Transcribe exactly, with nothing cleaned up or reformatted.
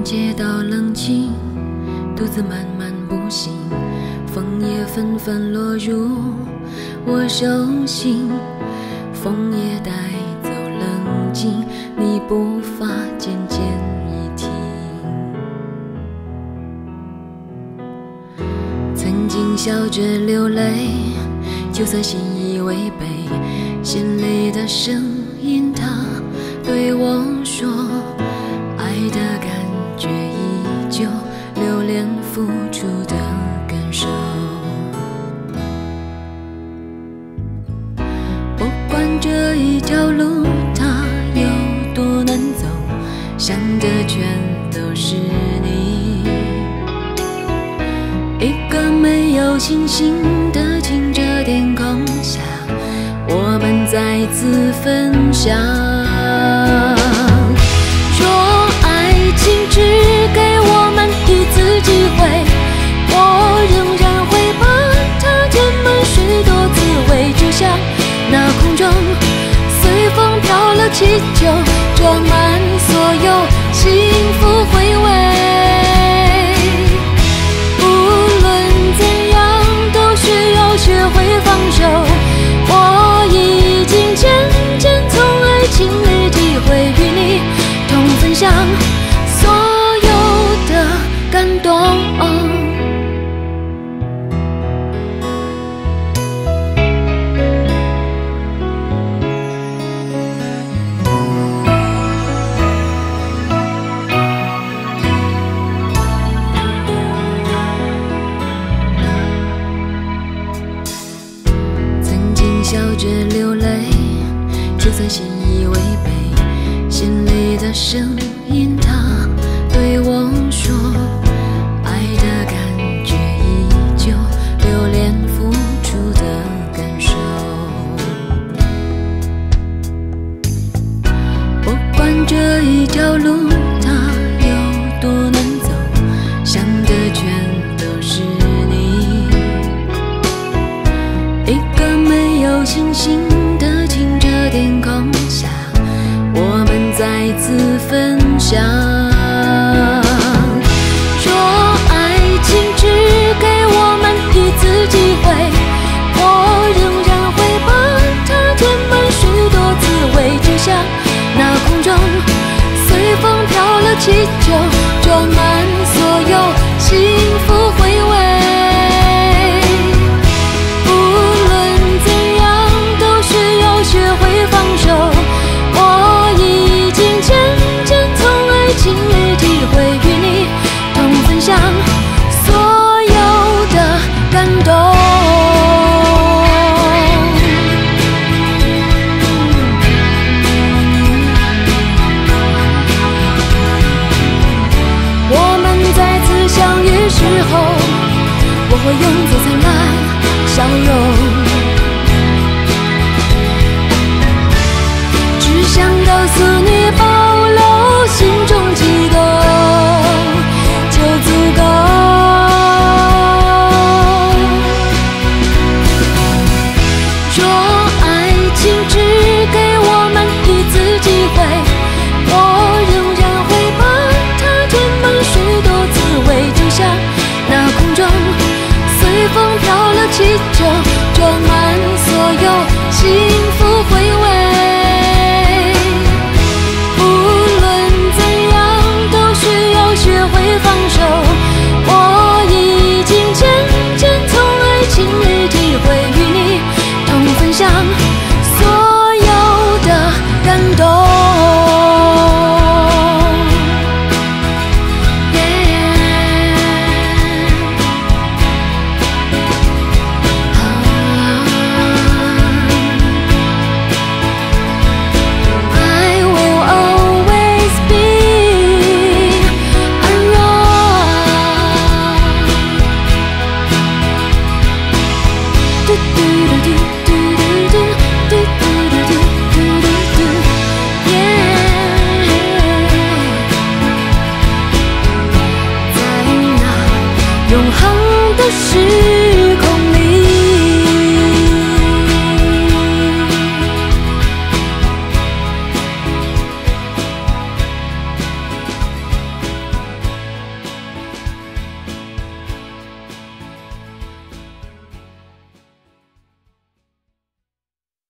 街道冷清，独自慢慢步行，枫叶纷纷落入我手心，枫叶带走冷静，你步伐渐渐一停。曾经笑着流泪，就算心以为悲，心里的声音它对我说，爱的感觉依旧，留恋付出的感受。不管这一条路它有多难走，想的全都是你。一个没有星星的清澈天空下，我们再次分享。若爱情只给我们一次机会，我仍然会把它填满许多滋味，就像那空中随风飘了气球，装满所有幸福回味。无论怎样都需要学会放手，我已经渐渐从爱情里体会，与你同分享所有的感动。笑着流泪，就算心以为悲，心里的声音它对我说，爱的感觉依旧，留恋付出的感受。不管这一条路它有多难走，想的全都是你。一个没有星星的清澈天空下，我们再次分享。若爱情只给我们一次机会，我仍然会把它填满许多滋味，就像那空中随风飘了气球，装满所有幸福回味。所有的感动，我们再次相遇时候，我会用最灿烂笑容，只想告诉你，保留心中悸动就足够。若爱情只给我们一次机会，我仍然会把它填满许多滋味，就像那空中随风飘了气球，装满所有幸福回味。永恒的时